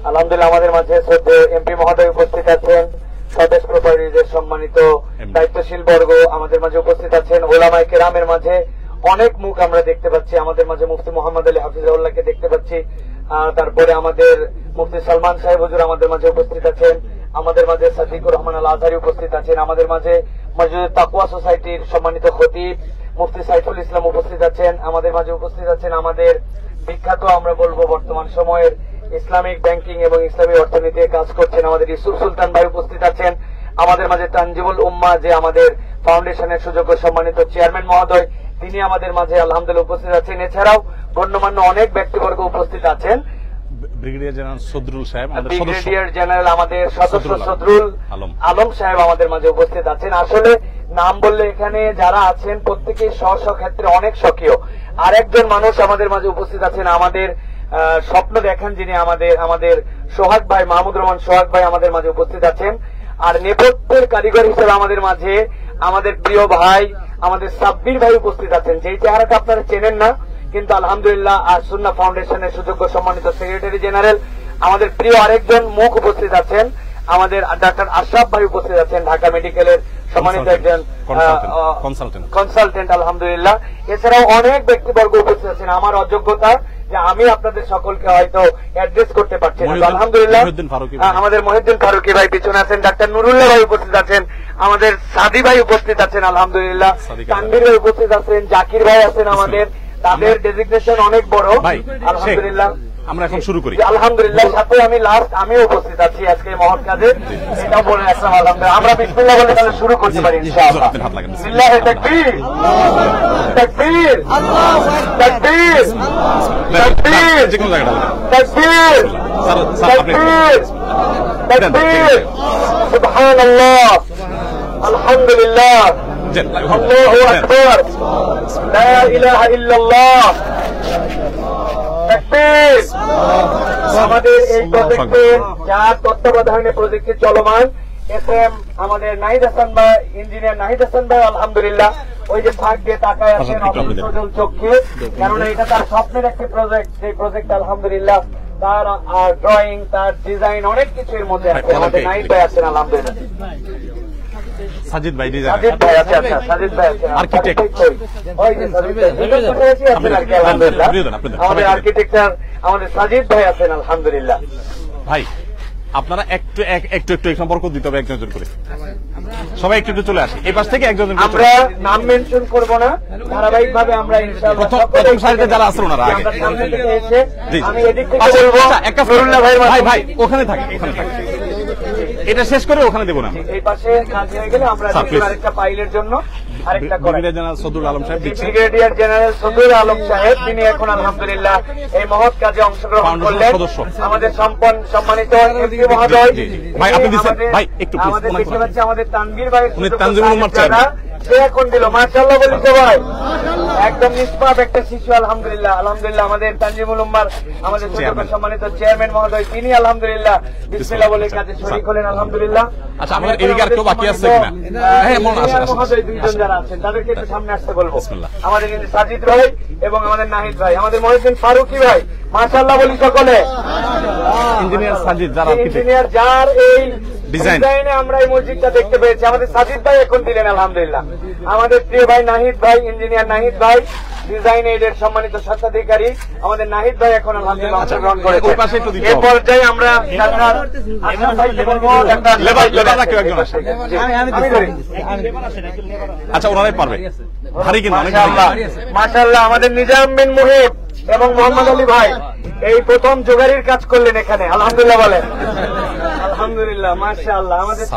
আলহামদুলিল্লাহ আমাদের মাঝে শ্রদ্ধেয় এমপি মহোদয় উপস্থিত আছেন, স্বদেশ প্রপার্টিজের সম্মানিত দায়িত্বশীল বর্গ আমাদের মাঝে উপস্থিত আছেন, ওলামায়ে কেরামের মাঝে অনেক মুখ আমরা দেখতে পাচ্ছি, আমাদের মাঝে মুফতি মোহাম্মদ আলী হাফিজাউল্লাহকে দেখতে পাচ্ছি, তারপরে আমাদের মুফতি সালমান সাহেব হুজুর আমাদের মাঝে উপস্থিত আছেন, আমাদের মাঝে সাদিকুর রহমান আল আজহারি উপস্থিত আছেন, আমাদের মাঝে মসজিদুত তাকওয়া সোসাইটির সম্মানিত খতিব মুফতি সাইফুল ইসলাম উপস্থিত আছেন, আমাদের মাঝে উপস্থিত আছেন আমাদের বিখ্যাত আমরা বলবো বর্তমান সময়ের ইসলামিক ব্যাংকিং এবং ইসলামী অর্থনীতিতে কাজ করছেন আমাদের ইউসুফ সুলতান ভাই উপস্থিত আছেন, আমাদের মাঝে তানজিমুল উম্মাহ যে আমাদের ফাউন্ডেশনের সুযোগ্য সম্মানিত চেয়ারম্যান মহোদয় তিনি আমাদের মাঝে আলহামদুলিল্লাহ উপস্থিত আছেন। এছাড়াও গণ্যমান্য অনেক ব্যক্তিবর্গ উপস্থিত আছেন। ব্রিগেডিয়ার জেনারেল সদরুল সাহেব, ব্রিগেডিয়ার জেনারেল আমাদের সদস্য সদরুল আলম সাহেব আমাদের মাঝে উপস্থিত আছেন। আসলে নাম বললে এখানে যারা আছেন প্রত্যেকেই স্ব ক্ষেত্রে অনেক সক্রিয়। আরেকজন মানুষ আমাদের মাঝে উপস্থিত আছেন, আমাদের স্বপ্ন দেখেন যিনি আমাদের সোহাগ ভাই, মাহমুদুর রহমান সোহাগ ভাই আমাদের মাঝে উপস্থিত আছেন। আর নেপথ্যের কারিগর হিসেবে আমাদের মাঝে আমাদের প্রিয় ভাই আমাদের সাব্বির ভাই উপস্থিত আছেন, যেই চেহারাটা আপনারা চেনেন না, কিন্তু আলহামদুলিল্লাহ আর সুন্নাহ ফাউন্ডেশনের সুযোগ্য সম্মানিত সেক্রেটারি জেনারেল আমাদের প্রিয় আরেকজন মুখ উপস্থিত আছেন, আমাদের ডাক্তার আশরাফ ভাই উপস্থিত আছেন, ঢাকা মেডিকেলের সম্মানিত একজন কনসালটেন্ট আলহামদুলিল্লাহ। এছাড়াও অনেক ব্যক্তিবর্গ উপস্থিত আছেন। আমার অযোগ্যতা যে আমি আপনাদের সকলকে হয়তো অ্যাড্রেস করতে পারছি না, আলহামদুলিল্লাহ আমাদের মহিউদ্দিন ফারুকী ভাই পিছনে আছেন, ডাক্তার নুরুল্লাহ ভাই উপস্থিত আছেন, আমাদের সাদি ভাই উপস্থিত আছেন আলহামদুলিল্লাহ, তানভীর ভাই উপস্থিত আছেন, জাকির ভাই আছেন আমাদের, তাদের ডেজিগনেশন অনেক বড় আলহামদুলিল্লাহ। আমরা এখন শুরু করি আলহামদুলিল্লাহ। সাথে আমিও উপস্থিত আছি আজকে মহৎ কাজে, এটাও বলে আসলাম আলহামদুলিল্লাহ। আমরা বিসমিল্লাহ বলে তাহলে শুরু করতে পারি ইনশাআল্লাহ। বিসমিল্লাহে তাকবীর তাকবীর তাকবীর তাকবীর তাকবীর তাকবীর তাকবীর সুবহানাল্লাহ আলহামদুলিল্লাহ আল্লাহু আকবার লা ইলাহা ইল্লাল্লাহ। আমাদের এই প্রজেক্টে যার তত্ত্বাবধানে প্রজেক্টটি চলমান এসএম আমাদের নাহিদ হাসান ভাই, ইঞ্জিনিয়ার নাহিদ হাসান ভাই আলহামদুলিল্লাহ ওই যে ফাঁক দিয়ে তাকায় আছেন অসজল চোখে, কারণ এটা তার স্বপ্নের একটি প্রজেক্ট, সেই প্রজেক্ট আলহামদুলিল্লাহ তার ড্রয়িং তার ডিজাইন অনেক কিছুর মধ্যে আছে। আমাদের নাহিদ ভাই আছেন আলহামদুলিল্লাহ, সাজিদ ভাই সাজিদ ভাই আছে, আচ্ছা সাজিদ ভাই আছেন আর্কিটেক্ট, ওই যে সাজিদ ভাই আছেন আর কি আলহামদুলিল্লাহ, আমাদের আর্কিটেক্টর আমাদের সাজিদ ভাই আছেন আলহামদুলিল্লাহ। ভাই আপনারা একটু একটু একটু সম্পর্ক দিতে হবে একজন করে, সবাই একটু একটু চলে আসে এই পাশ থেকে একজন। আমরা নাম মেনশন করব না, ধারাবাহিক ভাবে আমরা ইনশাআল্লাহ প্রথম সারিতে যারা আছেন ওনারা আগে, আমি এদিক থেকে বলবো একটা ফরুল্লাহ ভাই ভাই ওখানে থাকে, ওখানে থাকে, এটা শেষ করে ওখানে দেবো না, এই পাশে কাজ হয়ে গেলে আমরা আরেকটা পাইলের জন্য আরেকটা ব্রিগেডিয়ার জেনারেল সদরুল আলম সাহেব, ব্রিগেডিয়ার জেনারেল সদরুল আলম সাহেব তিনি এখন আলহামদুলিল্লাহ এই মহৎ কাজে অংশগ্রহণ করলেন। আমাদের সম্মানিত এমপি মহোদয় ভাই আপনি দিচ্ছেন ভাই একটু আমাদের দেখতে পাচ্ছি আমাদের তানভীর ভাই, উনি তানজিমুল উম্মাহ সে এখন দিল মাশাআল্লাহ বলি সবাই, একদম নিষ্পাপ একটা শিশু আলহামদুলিল্লাহ। আলহামদুলিল্লাহ আমাদের তানজিমুল উম্মাহর আমাদের সম্মানিত চেয়ারম্যান মহোদয় তিনি আলহামদুলিল্লাহ বিসমিল্লাহ বলে কাজে শরীক হলেন আলহামদুলিল্লাহ। আচ্ছা আমাদের এদিকে আর কেউ বাকি আছে কিনা? হ্যাঁ মনে আছে মহোদয় দুইজন যারা আছেন তাদেরকে একটু সামনে আসতে বলবো। আমাদের কিন্তু সাজিদ ভাই এবং আমাদের নাহিদ ভাই, আমাদের মহিউদ্দিন ফারুকী ভাই মাশাআল্লাহ বলি সকলে, ইঞ্জিনিয়ার সাজিদ যারা ইঞ্জিনিয়ার যার এই ডিজাইনে আমরা এই মসজিদটা দেখতে পেয়েছি, আমাদের সাজিদ ভাই এখন দিলেন আলহামদুলিল্লাহ। আমাদের প্রিয় ভাই নাহিদ ভাই, ইঞ্জিনিয়ার নাহিদ ভাই ডিজাইন এইডের সম্মানিত স্বত্বাধিকারী আমাদের নাহিদ ভাই এখন আলহামদুলিল্লাহ অংশগ্রহণ করেছেন। এই পর্যায়ে আমরা আচ্ছা ওনারাই পারবে, মাশাআল্লাহ আমাদের নিজাম বিন মুহিব এবং মোহাম্মদ আলী ভাই এই প্রথম জোগাড়ির কাজ করলেন এখানে আলহামদুলিল্লাহ বলেন আলহামদুলিল্লাহ মাশাআল্লাহ। আমাদের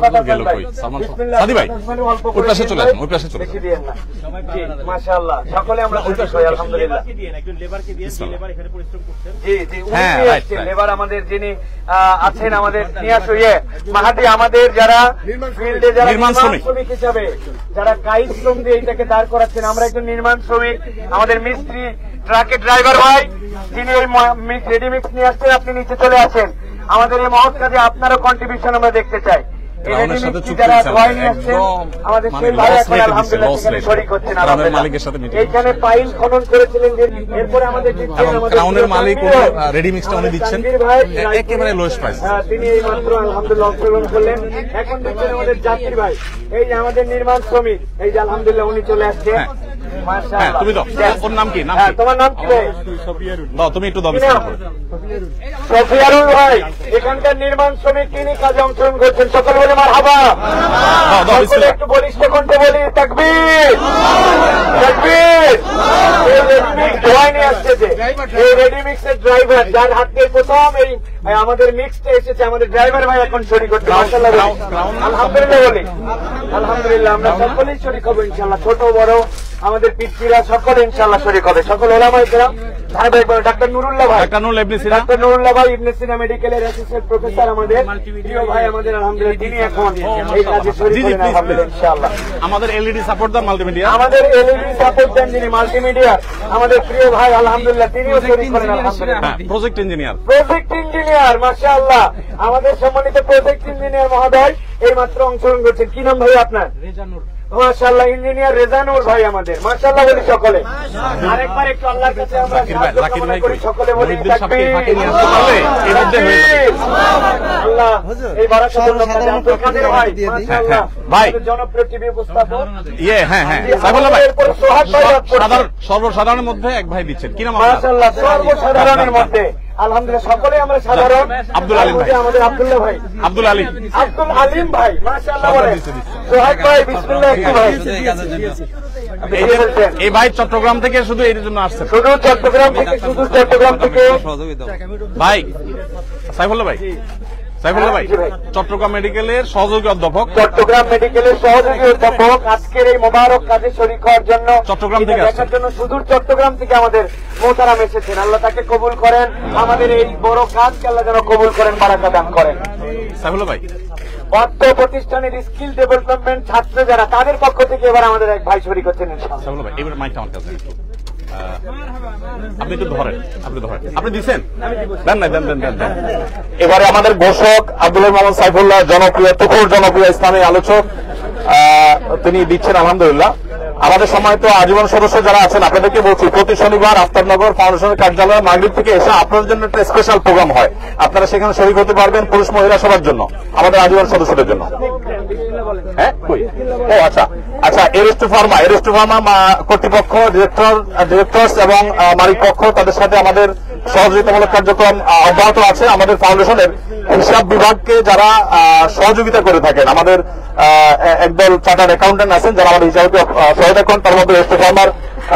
মাশাআল্লাহ সকলে আমরা আলহামদুলিল্লাহ। জি জি লেবার আমাদের যিনি আছেন আমাদের নিয়াস মাহাদি, আমাদের যারা ফিল্ডে যারা নির্মাণ শ্রমিক হিসাবে যারা কায়িক শ্রম দিয়ে এটাকে দাঁড় করাচ্ছেন, আমরা একজন নির্মাণ শ্রমিক, আমাদের মিস্ত্রি ট্রাকের ড্রাইভার ভাই যিনি এই রেডিমিক্স নিয়ে আসছেন আপনি নিচে চলে আসেন। আমাদের এই মহৎ কাজে আপনারও কন্ট্রিবিউশন আমরা দেখতে চাই। ক্রাউনের সাথে চুক্তি যারা হয়েছে ড্রয়িং আসছেন একদম আমাদের মানে সেই ভাই লস এখন রেটে দিচ্ছে, আলহামদুলিল্লাহ লস সেখানে রেট। শরীক হচ্ছেন ক্রাউনের আলহামদুলিল্লাহ। মালিকের সাথে মিটিং এইখানে পাইল খনন করেছিলেন যে এরপরে আমাদের দিচ্ছেন এবং আমাদের ক্রাউনের মালিক তানভীর রেডি মিক্সটা উনি দিচ্ছেন তানভীর ভাই, একেবারে লোয়েস্ট প্রাইস। তিনি এই মাত্র আলহামদুলিল্লাহ অংশগ্রহণ করলেন। এখন দিচ্ছেন আমাদের জাকির ভাই, এই যে আমাদের নির্মাণ শ্রমিক, এই যে আলহামদুলিল্লাহ উনি চলে আসছেন। হ্যাঁ। মাশাআল্লাহ। হ্যাঁ, তুমি দাও। ওর নাম কি? নাম হ্যাঁ, কি? তোমার নাম কি ভাই? দাও, তুমি একটু দাও বিস্তারিত করে। সফিয়ারুল ভাই, এখানকার নির্মাণ শ্রমিক তিনি কাজে অংশগ্রহণ করছেন। সকল বলে মারহাবা। দাও, দাও, সকলে বিসমিল্লাহ। একটু বলিষ্ঠ কণ্ঠে বলি তাকবীর, তাকবীর। এই রেডিমিক্স ধোয়াই নিয়ে আসছে যে, এই রেডিমিক্সের ড্রাইভার যার হাত দিয়ে প্রথম এই আমাদের মিক্সটা এসেছে, আমাদের ড্রাইভার ভাই এখন শরীক করতে। মাশাআল্লাহ বলি। আলহামদুলিল্লাহ বলি। আলহামদুলিল্লাহ আমরা সকলেই শরীক হবো ইনশাআল্লাহ, ছোট বড় আমাদের পিতৃরা সকলে ইনশাআল্লাহ শরীক হবে। সকল ওলামায়ে কেরাম, ভাই ভাই ডাক্তার নুরুল্লাহ ভাই, ডাক্তার নুরুল ইবনে সিনা, ডাক্তার নুরুল্লাহ ভাই ইবনে সিনা মেডিকেলের অ্যাসিস্ট্যান্ট প্রফেসর, আমাদের প্রিয় ভাই, আমাদের আলহামদুলিল্লাহ তিনি এখন এই কাজে শরীক হলেন আলহামদুলিল্লাহ ইনশাআল্লাহ। আমাদের এলইডি সাপোর্টদার মাল্টিমিডিয়া, আমাদের এলইডি সাপোর্ট দেন যিনি মাল্টিমিডিয়া, আমাদের প্রিয় ভাই আলহামদুলিল্লাহ তিনিও শরীক হলেন আলহামদুলিল্লাহ। হ্যাঁ, প্রজেক্ট ইঞ্জিনিয়ার, প্রজেক্ট ইঞ্জিনিয়ার, মাশাআল্লাহ আমাদের সম্মানিত প্রজেক্ট ইঞ্জিনিয়ার মহোদয় এই মাত্র অংশগ্রহণ করছেন। কি নাম ভাই আপনার? মাশাআল্লাহ ইঞ্জিনিয়ার রেজানুর ভাই আমাদের। মাশাআল্লাহ বলি সকলে। আরেকবার একটু আল্লাহর কাছে আমরা জাকির ভাই, সাহায্য জাকির কামনা ভাই করি, কই? সকলে বলি মহিউদ্দিন সাহেবকে তাকবীর। ফাঁকে নিয়ে আসতে পারলে এই মধ্যে হয়ে যাবে। আল্লাহ এই বারাকাতুল কাজে আব্দুল কাদের ভাই, মাশাআল্লাহ ভাই। আমাদের জনপ্রিয় টিভি উপস্থাপক। হ্যাঁ, সাইফুল্লাহ ভাই, এরপর সোহাগ ভাই সর্বসাধারণের মধ্যে এক ভাই দিচ্ছেন। কি নাম আপনার? মাশাআল্লাহ সর্বসাধারণের মধ্যে আলহামদুলিল্লাহ সকলে আমরা সাধারণ। আব্দুল আলিম ভাই। আমাদের আব্দুল্লাহ ভাই, আব্দুল আলী, আব্দুল আলিম ভাই, মাশাআল্লাহ বলেন। সোহাগ ভাই বিসমিল্লাহ একটু ভাই। এই ভাই চট্টগ্রাম থেকে শুধু এর জন্য আসছেন। শুধু চট্টগ্রাম থেকে, শুধু চট্টগ্রাম থেকে ভাই সাইফুল্লাহ ভাই, চট্টগ্রাম মেডিকেলের সহযোগী অধ্যাপক, চট্টগ্রাম মেডিকেলের সহযোগী অধ্যাপক আজকের এই মোবারক কাজে শরীক হওয়ার জন্য, চট্টগ্রাম এটা থেকে দেখার জন্য সুদূর চট্টগ্রাম থেকে আমাদের মোহতারাম এসেছেন। আল্লাহ তাকে কবুল করেন, আমাদের এই বড় কাজকে আল্লাহ যেন কবুল করেন, বারাকা দান করেন। সাইফুল্লাহ ভাই, অর্থ প্রতিষ্ঠানের স্কিল ডেভেলপমেন্ট ছাত্র যারা, তাদের পক্ষ থেকে এবার আমাদের এক ভাই শরীক হচ্ছেন ইনশাআল্লাহ। সাইফুল্লাহ ভাই, এবার মাইকটা আমার কাছে একটু। আপনি একটু ধরেন, আপনি দিচ্ছেন? দেন। এবারে আমাদের ঘোষক আব্দুল মোহাম্মদ সাইফুল্লাহ, জনপ্রিয় তুখুর জনপ্রিয় ইসলামী আলোচক, তিনি দিচ্ছেন আলহামদুলিল্লাহ। আমাদের সম্মানিত আজীবন সদস্য যারা আছেন আপনাদেরকে বলছি, প্রতি শনিবার আফতাবনগর ফাউন্ডেশনের কার্যালয়ে মাগরিব থেকে এসে আপনাদের জন্য একটা স্পেশাল প্রোগ্রাম হয়, আপনারা সেখানে শরীক হতে পারবেন, পুরুষ মহিলা সবার জন্য, আমাদের আজীবন সদস্যদের জন্য। হ্যাঁ, ও আচ্ছা, এরিস্টো ফার্মা কর্তৃপক্ষ, ডিরেক্টরস এবং মালিক পক্ষ, তাদের সাথে আমাদের সহযোগিতামূলক কার্যক্রম অব্যাহত আছে। আমাদের ফাউন্ডেশনের হিসাব বিভাগকে যারা সহযোগিতা করে থাকেন, আমাদের একদল চার্টার্ড অ্যাকাউন্টেন্ট আছেন যারা আমাদের হিসাবকে সহায়তা করেন, তার মধ্যে এরিস্টো ফার্মার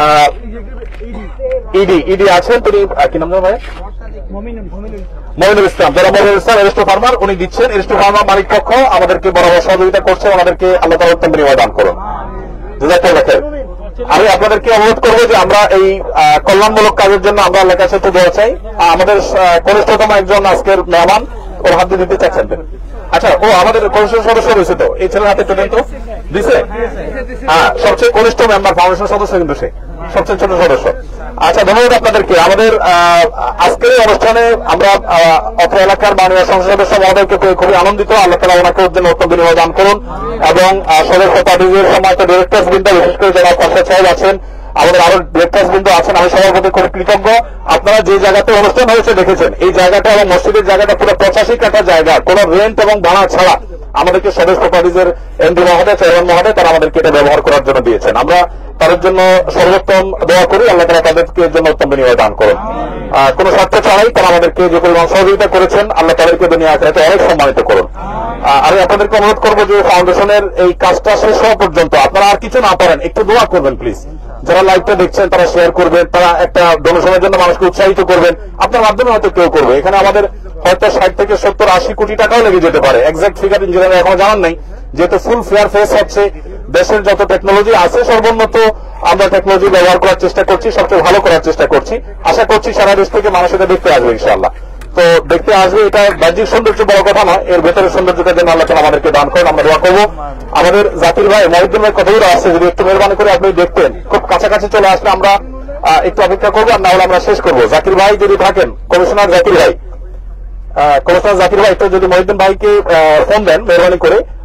ইডি আছেন, তিনি কি নাম ভাই? মমিনুল ইসলাম, যারা মমিনুল ইসলাম এরিস্টো ফার্মার, উনি দিচ্ছেন। এরিস্টো ফার্মার মালিক পক্ষ আমাদেরকে বরাবর সহযোগিতা করছে, আমাদেরকে আল্লাহ তাআলা উত্তম বিনিময় দান করুন। জাযাকাল্লাহ খাইর। আমি আপনাদেরকে অনুরোধ করবো যে আমরা এই কল্যাণমূলক কাজের জন্য আমরা আল্লাহর কাছে একটু দোয়া চাই। আমাদের কনিষ্ঠতম একজন আজকের মেহমান, ওর হাত দিয়ে দিতে চাচ্ছেন। আচ্ছা, ও আমাদের কনিষ্ঠ সদস্য রয়েছে তো, এই ছেলের হাতে একটু দেন তো। দিছে? হ্যাঁ, সবচেয়ে কনিষ্ঠ মেম্বার, ফাউন্ডেশন সদস্য কিন্তু সে সবচেয়ে ছোট সদস্য। আচ্ছা, ধন্যবাদ আপনাদেরকে। আমাদের আজকের এই অনুষ্ঠানে আমরা অত্র এলাকার মাননীয় সংসদ সদস্য মহোদয়কে পেয়ে খুবই আনন্দিত। আল্লাহ তাআলা ওনাকে ওর জন্য উত্তম বিনিময় দান করুন, এবং সদস্য পার্টির সম্মানিত ডিরেক্টরস বৃন্দ, বিশেষ করে যারা ফরসাদ সাহেব আছেন, আমাদের আরো ডিরেক্টরস বৃন্দ আছেন, আমি সবার প্রতি খুব কৃতজ্ঞ। আপনারা যে জায়গাতে অনুষ্ঠান হয়েছে দেখেছেন, এই জায়গাটা এবং মসজিদের জায়গাটা পুরো 85 কাঠা জায়গা, কোন রেন্ট এবং ভাড়া ছাড়া আমাদেরকে স্বদেশ প্রপার্টিজের এমডি মহোদয়, চেয়ারম্যান মহোদয়, তারা আমাদেরকে এটা ব্যবহার করার জন্য দিয়েছেন। আমরা তাদের জন্য সর্বোত্তম দোয়া করি, আল্লাহ তাআলা তাদেরকে জন্য উত্তম বিনিময় দান করুন। কোন স্বার্থ ছাড়াই তারা আমাদেরকে যে পরিমাণ সহযোগিতা করেছেন, আল্লাহ তাদেরকে দুনিয়া আখিরাতে অনেক সম্মানিত করুন। আমি আপনাদেরকে অনুরোধ করবো যে ফাউন্ডেশনের এই কাজটা শেষ হওয়া পর্যন্ত আপনারা আর কিছু না পারেন, একটু দোয়া করবেন প্লিজ। যারা লাইভটা দেখছেন তারা শেয়ার করবেন, তারা একটা ডোনেশনের জন্য মানুষকে উৎসাহিত করবেন, আপনার মাধ্যমে হয়তো কেউ করবে। এখানে আমাদের হয়তো 60 থেকে 70-80 কোটি টাকাও লেগে যেতে পারে, এক্সাক্ট ফিগার ইঞ্জিনিয়ার এখনো জানান নাই। যেহেতু ফুল ফেয়ার ফেস হচ্ছে, দেশের যত টেকনোলজি আছে সর্বোন্নত আমরা টেকনোলজি ব্যবহার করার চেষ্টা করছি, সবচেয়ে ভালো করার চেষ্টা করছি। আশা করছি সারা দেশ থেকে মানুষ এটা দেখতে আসবে ইনশাআল্লাহ। তো দেখতে আসবে, এটা বাহ্যিক সৌন্দর্য বড় কথা নয়, এর ভেতরের সৌন্দর্যটা যেন আল্লাহ তাআলা আমাদেরকে দান করেন, আমরা দোয়া করবো। আমাদের জাকির ভাই, মহিউদ্দিন ভাই কতগুলো আসছে, যদি একটু মেহরবানি করে আপনি দেখতেন, খুব কাছাকাছি চলে আসলে আমরা একটু অপেক্ষা করবো, আর না হলে আমরা শেষ করবো। জাকির ভাই যদি থাকেন, কমিশনার জাকির ভাই একটু যদি মহিউদ্দিন ভাইকে ফোন দেন মেহরবানি করে,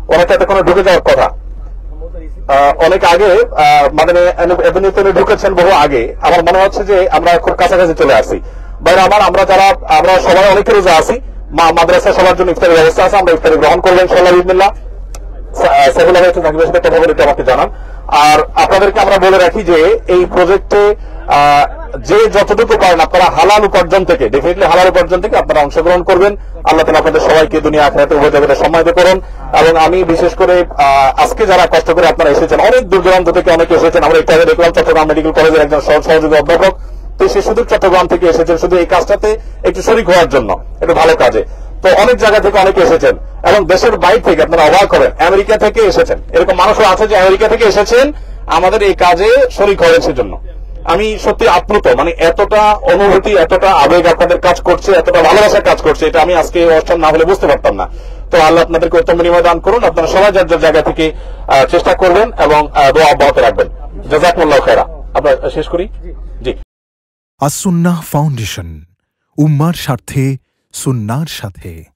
অনেকটা এতক্ষণে ঢুকে যাওয়ার কথা। অনেক আগে মানে এমনিতে ঢুকেছেন বহু আগে। আমার মনে হচ্ছে যে আমরা খুব কাছাকাছি চলে আসছি। বাইরে আমরা সবাই অনেকে রোজা আছি, মাদ্রাসা সবার জন্য ইফতারের ব্যবস্থা আছে, আমরা ইফতারি গ্রহণ করবো ইনশাআল্লাহ বিসমিল্লাহ। সাইফুল্লাহ ভাই একটু জাকিবের সাথে কথা বলে এটা আমাকে জানান। আর আপনাদেরকে আমরা বলে রাখি যে এই প্রজেক্টে যে যতটুকু পারেন আপনারা হালাল উপার্জন থেকে, ডেফিনেটলি হালাল উপার্জন থেকে আপনারা অংশগ্রহণ করবেন। আল্লাহ তাআলা আপনাদের সবাইকে দুনিয়া আখিরাতে উভয় জগতে সম্মানিত করুন। এবং আমি বিশেষ করে আজকে যারা কষ্ট করে আপনারা এসেছেন, অনেক দূর দূরান্ত থেকে অনেকে এসেছেন। আমরা একটু আগে দেখলাম চট্টগ্রাম মেডিকেল কলেজের একজন সহযোগী অধ্যাপক, তো সে শুধু চট্টগ্রাম থেকে এসেছেন শুধু এই কাজটাতে একটু শরীক হওয়ার জন্য, একটু ভালো কাজে। তো অনেক জায়গা থেকে অনেকে এসেছেন এবং দেশের বাইরে থেকে আপনারা অবাক করেন, আমেরিকা থেকে এসেছেন। এরকম মানুষও আছে যে আমেরিকা থেকে এসেছেন আমাদের এই কাজে শরীক হওয়ার জন্য। আমি সত্যি আপ্লুত, মানে এতটা অনুভূতি, এতটা আবেগ আপনাদের কাজ করছে, এতটা ভালোবাসা কাজ করছে, এটা আমি আজকে অনুষ্ঠান না হলে বুঝতে পারতাম না। তো আল্লাহ আপনাদেরকে উত্তম বিনিময় দান করুন। আপনারা সবাই যার যার জায়গা থেকে চেষ্টা করবেন এবং দোয়া অব্যাহত রাখবেন। জাযাকুমুল্লাহু খায়রা। আমরা শেষ করি। জি। আস-সুন্নাহ ফাউন্ডেশন, উম্মার স্বার্থে সুন্নাহর সাথে।